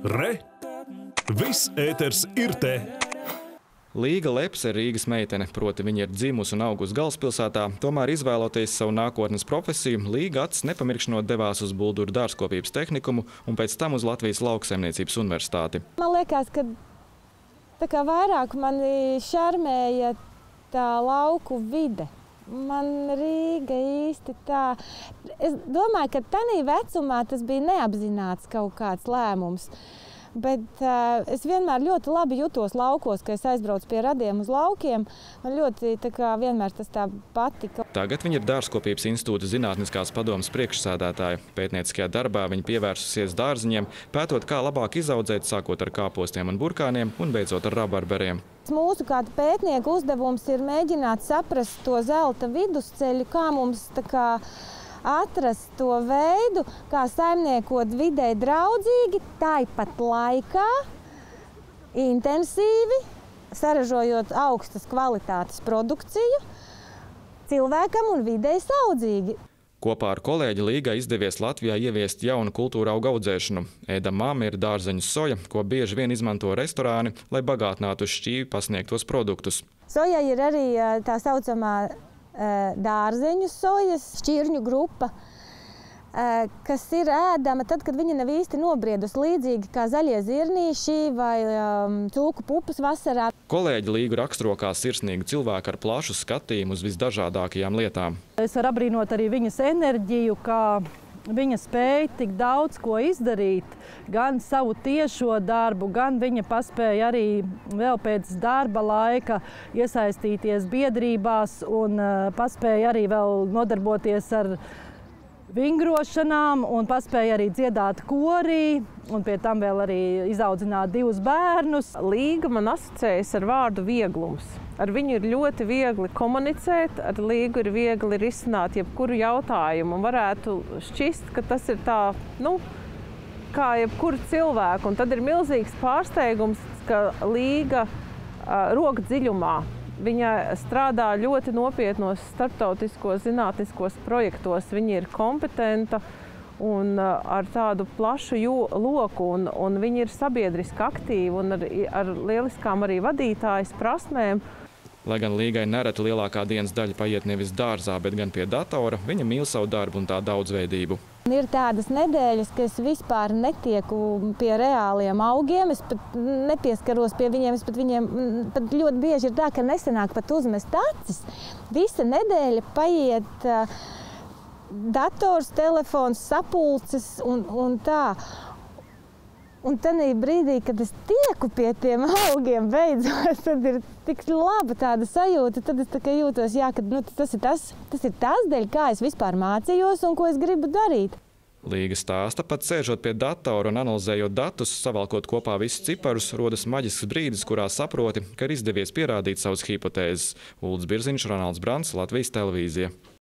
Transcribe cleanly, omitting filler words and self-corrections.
Re! Viss ēters ir te! Līga Lepse ir Rīgas meitene, proti viņa ir dzimusi un augusi galvaspilsētā, tomēr izvēloties savu nākotnes profesiju, Līga acis nepamirkšanot devās uz Bulduru dārzkopības tehnikumu un pēc tam uz Latvijas lauksaimniecības universitāti. Man liekas, ka tā kā vairāk mani šarmēja tā lauku vide. Man Rīga īsti tā. Es domāju, ka tanī vecumā tas bija neapzināts kaut kāds lēmums. Bet es vienmēr ļoti labi jutos laukos, kad es aizbraucu pie radiem uz laukiem. Man ļoti vienmēr tas tā patika. Tagad viņa ir Dārzkopības institūta zinātniskās padomes priekšsēdētāja. Pētnieciskajā darbā viņa pievērsusies dārziņiem, pētot, kā labāk izaudzēt, sākot ar kāpostiem un burkāniem un beidzot ar rabarberiem. Mūsu kā pētnieku uzdevums ir mēģināt saprast to zelta vidusceļu, kā mums atrast to veidu, kā saimniekot videi draudzīgi, tāpat laikā intensīvi, saražojot augstas kvalitātes produkciju, cilvēkam un videi saudzīgi. Kopā ar kolēģi Līgai izdevies Latvijā ieviest jaunu kultūra augu audzēšanu. Ēdamām ir dārzeņu soja, ko bieži vien izmanto restorāni, lai bagātinātu uz šķīvi pasniegtos produktus. Soja ir arī tā saucamā dārzeņu sojas šķirņu grupa, kas ir ēdama tad, kad viņa nav īsti nobriedusi, līdzīgi kā zaļie zirnīši vai cūku pupas vasarā. Kolēģi Līgu raksturo kā sirsnīgu cilvēku ar plašu skatījumu uz visdažādākajām lietām. Es varu apbrīnot arī viņas enerģiju, kā viņa spēja tik daudz ko izdarīt, gan savu tiešo darbu, gan viņa paspēja arī vēl pēc darba laika iesaistīties biedrībās un paspēja arī vēl nodarboties ar vingrošanām un paspēja arī dziedāt korī un pie tam vēl arī izaudzināt 2 bērnus. Līga man asociējas ar vārdu vieglums. Ar viņu ir ļoti viegli komunicēt, ar Līgu ir viegli risināt jebkuru jautājumu. Un varētu šķist, ka tas ir tā, kā jebkuru cilvēku. Un tad ir milzīgs pārsteigums, ka Līga roka dziļumā. Viņa strādā ļoti nopietnos starptautiskos zinātniskos projektos. Viņa ir kompetenta un ar tādu plašu loku, un viņa ir sabiedriski aktīva un ar lieliskām arī vadītājas prasmēm. Lai gan Līgai nereti lielākā dienas daļa paiet nevis dārzā, bet gan pie datora, viņa mīl savu darbu un tā daudzveidību. Ir tādas nedēļas, ka es vispār netieku pie reāliem augiem, es pat nepieskaros pie viņiem, pat ļoti bieži ir tā, ka nesanāk pat uzmest acis. Visa nedēļa paiet dators, telefons, sapulces un tā. Un tanī brīdī, kad es tieku pie tiem augiem beidzot, tad ir tik laba tāda sajūta, tad es jūtos, ka tas ir tas dēļ, kā es vispār mācījos un ko es gribu darīt. Līga stāsta, pat sēžot pie datora un analizējot datus, savalkot kopā visus ciparus, rodas maģisks brīdis, kurā saproti, ka ir izdevies pierādīt savas hipotēzes. Uldis Birziņš, Ronalds Brants, Latvijas televīzija.